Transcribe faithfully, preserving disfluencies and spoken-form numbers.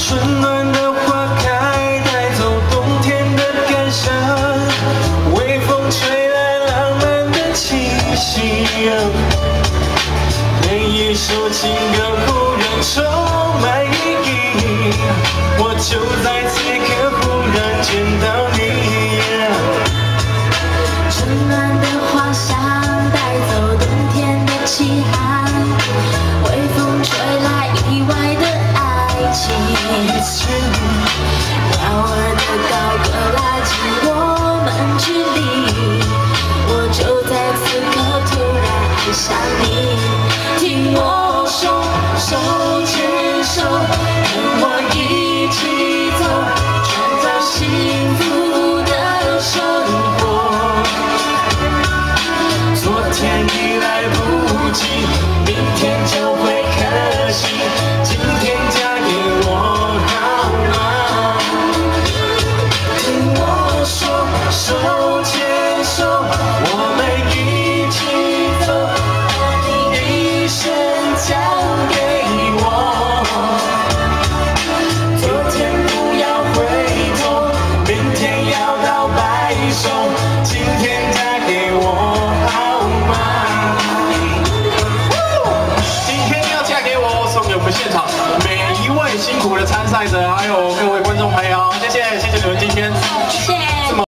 春暖的花开，带走冬天的感伤。微风吹来浪漫的气息，每一首情歌忽然充满意义。我就在此刻忽然见到你。 春暖的花香，带走冬天的凄寒。微风吹来意外的爱情，鸟儿的高歌拉近我们距离，我就在此刻突然爱上你。听我说，手牵手，跟我一起走，创造幸福的生活。 昨天已来不及，明天就会可惜。今天嫁给我好吗？听我说，手牵手，我们一起走，把你一生交给我。昨天不要回头，明天要到白首，今天嫁给我好吗？今天要嫁给我，送给我们现场每一位辛苦的参赛者，还有各位观众朋友，谢谢。